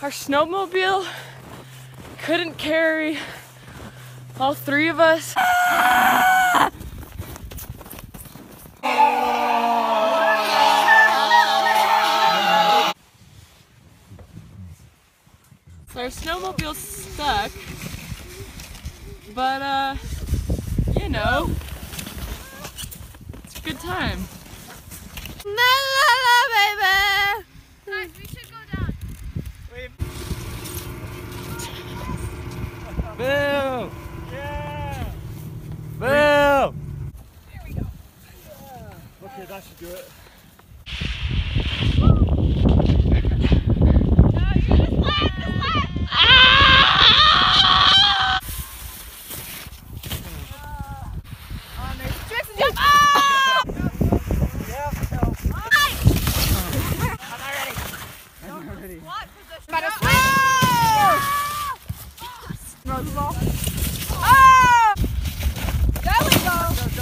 Our snowmobile couldn't carry all three of us. So our snowmobile's stuck, but you know, it's a good time. La la la, baby! Guys, we should go down. Boom! Yeah! Boom! There we go. Yeah. Okay, that should do it. No, you just left! Oh, there's tricks and jumps! Ah! I'm not ready. Squat position. Better Throw the ball. Oh! There we go.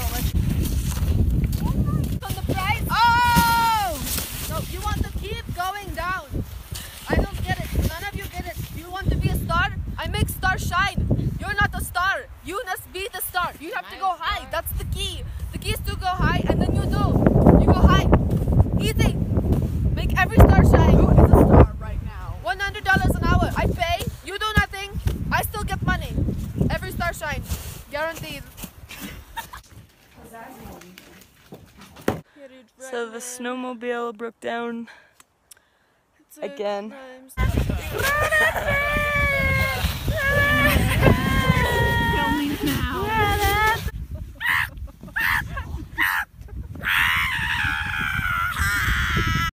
On the prize. Oh! No, you want to keep going down. I don't get it. None of you get it. You want to be a star? I make stars shine. You're not a star. You must be the star. You have to go high. That's the key. The key is to go high, and then you do. You go high. Easy. Make every star shine. Who is a star right now? $100 an hour. I pay. You do nothing. I still get money. Every star shines. Guaranteed. So the snowmobile broke down again. Filming now.